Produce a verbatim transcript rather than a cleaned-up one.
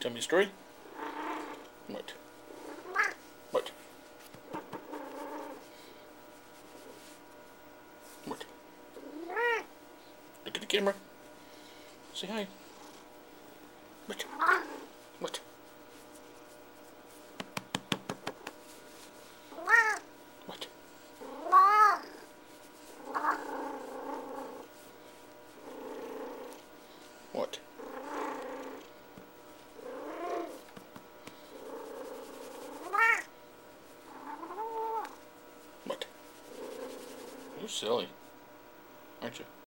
Tell me a story. What? What? What? Look at the camera. Say hi. What? What? What? What? What? You're silly, aren't you?